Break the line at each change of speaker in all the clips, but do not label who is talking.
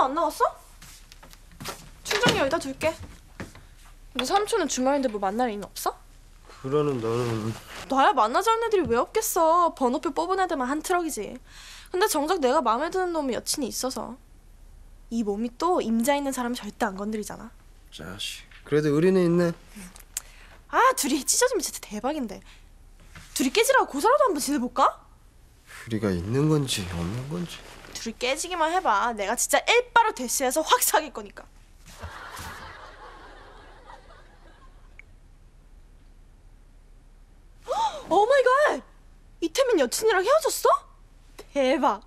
안 나왔어? 충전기 여기다 둘게. 너 삼촌은 주말인데 뭐 만날 일은 없어?
그러는 너는
나야 만나자는 애들이 왜 없겠어. 번호표 뽑은 애들만 한 트럭이지. 근데 정작 내가 마음에 드는 놈이 여친이 있어서. 이 몸이 또 임자 있는 사람이 절대 안 건드리잖아.
자식 그래도 의리는 있네.
아 둘이 찢어지면 진짜 대박인데. 둘이 깨지라고 고사라도 한번 지내볼까?
의리가 있는 건지 없는 건지.
둘이 깨지기만 해봐. 내가 진짜 일바로 대시해서 확 사귈 거니까. 오마이갓! 이태민 여친이랑 헤어졌어? 대박.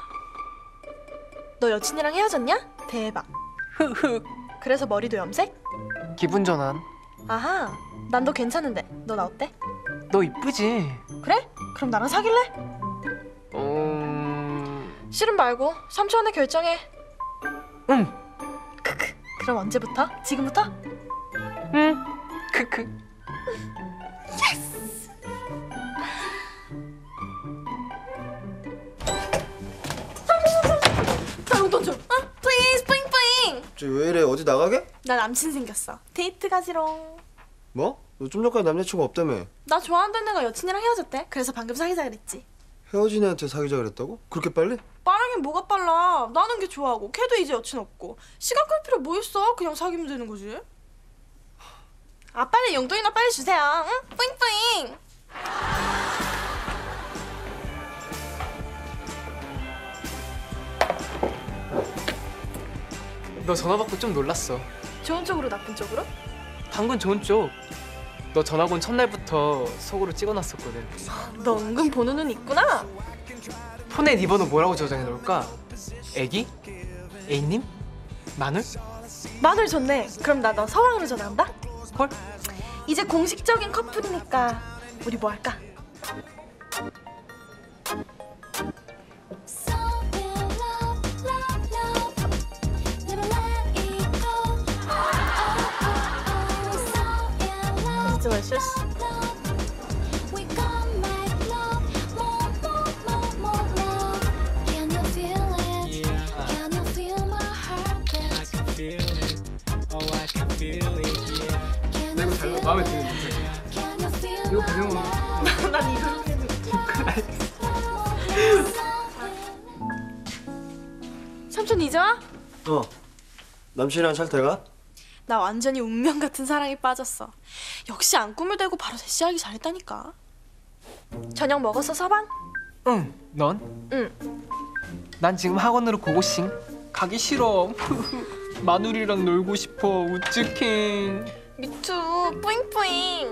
너 여친이랑 헤어졌냐? 대박.
흑흑.
그래서 머리도 염색?
기분 전환.
아하. 난 너 괜찮은데. 너 나 어때?
너 이쁘지?
그래? 그럼 나랑 사귈래? 싫음 말고 삼촌한테 결정해.
응.
크크. 그럼 언제부터? 지금부터?
응. 크크.
나 용돈 줘. 플리즈 뿌잉뿌잉.
저 왜 이래? 어디 나가게?
나 남친 생겼어. 데이트 가지롱.
뭐? 너 좀 전까지 남자친구 없다며.
나 좋아한다는 애가 여친이랑 헤어졌대. 그래서 방금 사귀자 그랬지.
헤어진 애한테 사귀자 그랬다고? 그렇게 빨리?
빠르긴 뭐가 빨라. 나는 걔 좋아하고 걔도 이제 여친 없고. 시간 끌 필요 뭐 있어. 그냥 사귀면 되는 거지. 아 빨리 용돈이나 빨리 주세요. 응? 뿌잉뿌잉.
너 전화 받고 좀 놀랐어.
좋은 쪽으로 나쁜 쪽으로?
당근 좋은 쪽. 너 전화 온 첫날부터 속으로 찍어놨었거든.
너 은근 보는 눈 있구나.
폰에 네 번호 뭐라고 저장해 놓을까? 애기? A님? 마늘?
마늘 좋네. 그럼 나 너 서방으로 전화한다.
헐?
이제 공식적인 커플이니까 우리 뭐 할까? Delicious.
나 이거 잘 마음에 드는데. 이거 그냥
난 이거 삼촌 이제 와?
남친이랑 잘 돼가?
나 완전히 운명 같은 사랑에 빠졌어. 역시 안 꾸며대고 바로 대시하기 잘했다니까. 저녁 먹었어 서방?
응. 넌?
응.
난 지금 학원으로 고고싱. 가기 싫어. 마누리랑 놀고 싶어. 우츠킹.
미투 뿌잉뿌잉.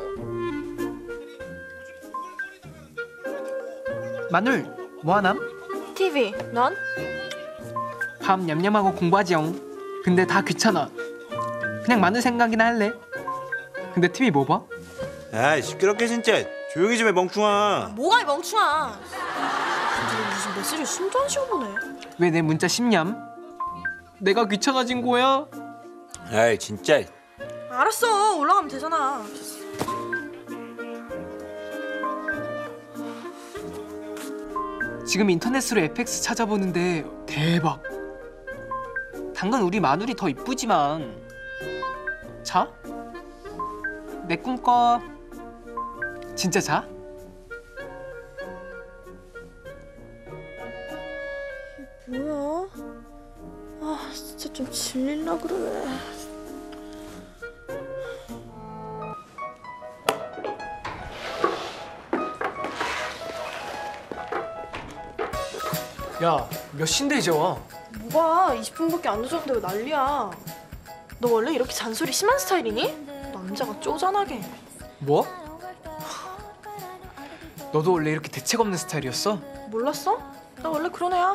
마눌 뭐하남?
TV 넌?
밤 냠냠하고 공부하지영. 근데 다 귀찮아. 그냥 마눌 생각이나 할래. 근데 TV 뭐 봐?
아이 시끄럽게 진짜. 조용히 좀 해 멍충아.
뭐가 이 멍충아. 근데 무슨 메시지를 숨도 안 쉬어 보네.
왜 내 문자 씹냠? 내가 귀찮아진 거야?
아이 진짜.
알았어 올라가면 되잖아.
지금 인터넷으로 FX 찾아보는데 대박. 당근 우리 마눌이 더 이쁘지만. 자? 내 꿈꿔. 진짜 자?
뭐야? 아 진짜 좀 질릴라 그러네.
야, 몇 시인데 이제 와?
뭐가 20분밖에 안 늦었는데 왜 난리야. 너 원래 이렇게 잔소리 심한 스타일이니? 남자가 쪼잔하게.
뭐? 너도 원래 이렇게 대책 없는 스타일이었어?
몰랐어? 나 원래 그런 애야.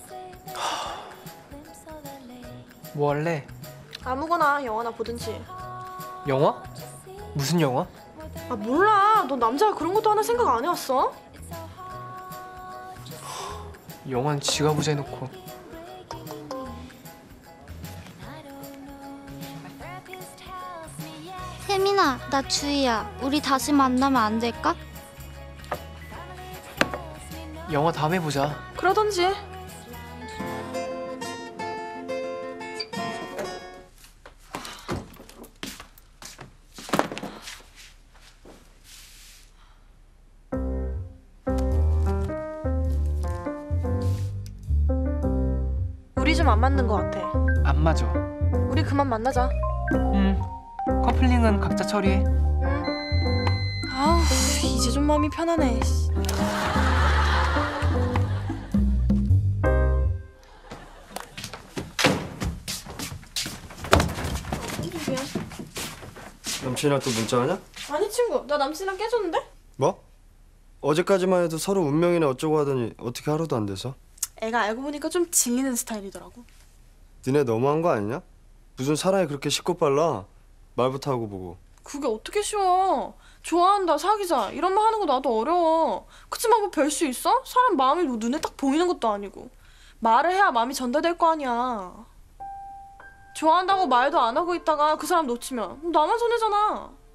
뭐 할래?
아무거나 영화나 보든지.
영화? 무슨 영화?
아 몰라. 너 남자가 그런 것도 하나 생각 안 해왔어?
영화는 지가 보자 해놓고.
세민아, 나 주희야. 우리 다시 만나면 안 될까?
영화 다음에 보자.
그러던지. 우리 좀 안 맞는 것 같아.
안 맞아.
우리 그만 만나자.
커플링은 각자 처리해.
아우, 이제 좀 마음이 편하네. 씨. 미안.
남친이랑 또 문자하냐?
아니 친구, 나 남친이랑 깨졌는데?
뭐? 어제까지만 해도 서로 운명이나 어쩌고 하더니 어떻게 하루도 안 돼서?
애가 알고 보니까 좀 질리는 스타일이더라고.
니네 너무한 거 아니냐? 무슨 사람이 그렇게 식고 빨라? 말부터 하고 보고.
그게 어떻게 쉬워. 좋아한다, 사귀자 이런 말 하는 거 나도 어려워. 그치만 뭐 별 수 있어? 사람 마음이 뭐 눈에 딱 보이는 것도 아니고. 말을 해야 마음이 전달될 거 아니야. 좋아한다고 말도 안 하고 있다가 그 사람 놓치면 나만 손해잖아.